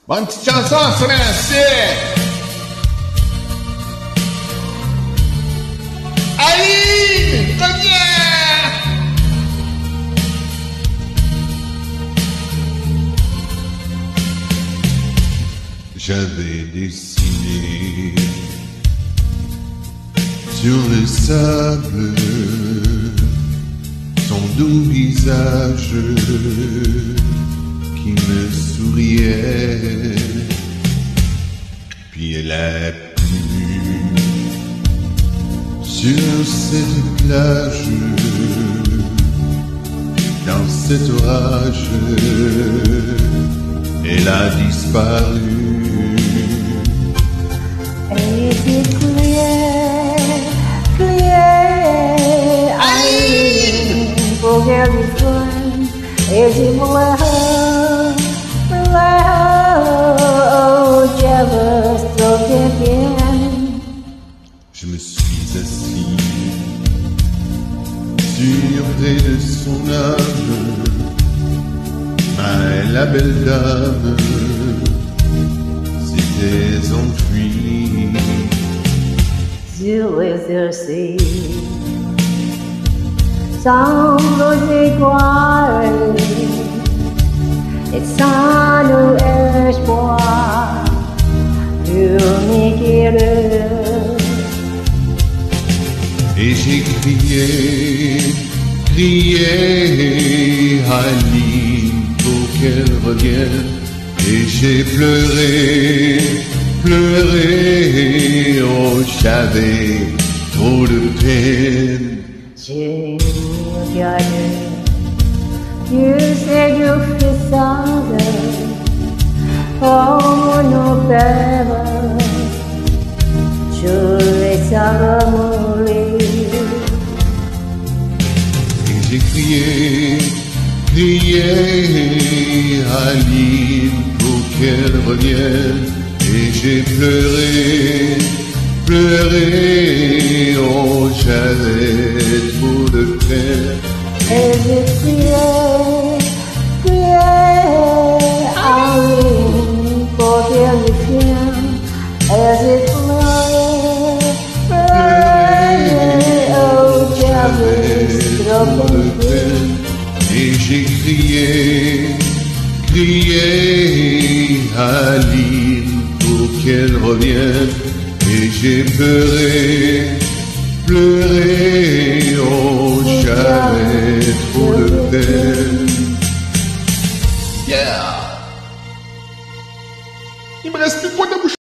Bonne petite chanson, ça, merci! Aline! Reviens! J'avais dessiné sur le sable son doux visage qui me souriait, puis elle a plu sur cette plage, dans cet orage, elle a disparu. Et c'est clear, clear, Aline, forget this one, is it love, just so again. Je me suis assis sur près de son âme, mais la belle dame s'était enfuie sur les exercices, sans nos étoiles et sans nos espoirs uniques. Et j'ai crié, crié Aline pour qu'elle revienne. Et j'ai pleuré, pleuré, oh j'avais trop de peine. J'ai regardé, tu sais du façade, oh nos rêves, je les avais mourir. Et j'ai crié, crié Aline pour qu'elle revienne. Et j'ai pleuré, pleuré, oh j'avais trop de peine. Et j'ai crié, crié Aline pour qu'elle revienne. Et j'ai pleuré, pleuré, oh j'avais trop de peine. Et j'ai crié, crié Aline pour qu'elle revienne. Et j'ai pleuré, pleuré, oh j'avais trop de peine. Yeah! Il me reste plus de points de bouche.